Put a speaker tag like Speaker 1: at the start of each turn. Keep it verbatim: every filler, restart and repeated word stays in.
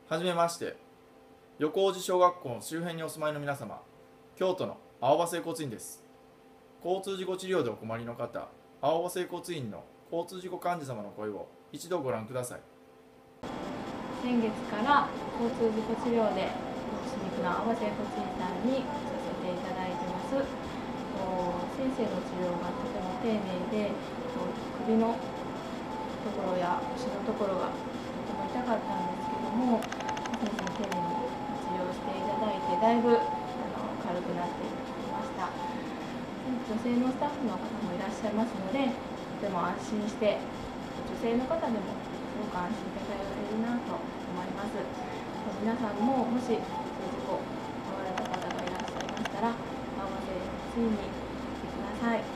Speaker 1: はじめまして。横王子小学校の周辺にお住まいの皆様、京都の青葉整骨院です。交通事故治療でお困りの方、青葉整骨院の交通事故患者様の声を一度ご覧ください。
Speaker 2: 先月から交通事故治療で新肉の青葉整骨院さんにさせていただいてます。先生の治療がとても丁寧で、首のところや腰のところがとても痛かったんですけども、先生に丁寧に治療していただいて、だいぶあの軽くなってきました。女性のスタッフの方もいらっしゃいますので、とても安心して、女性の方でもすごく安心して通えるなと思います。皆さんももしそういう事故を遭われた方がいらっしゃいましたら、青葉整骨院に来てください。